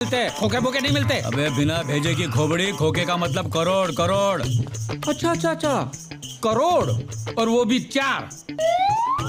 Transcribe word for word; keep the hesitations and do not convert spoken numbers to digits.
मिलते, खोखे बोके नहीं मिलते। अबे बिना भेजे की खोबड़ी, खोखे का मतलब करोड़ करोड़। अच्छा अच्छा अच्छा, करोड़, और वो भी चार।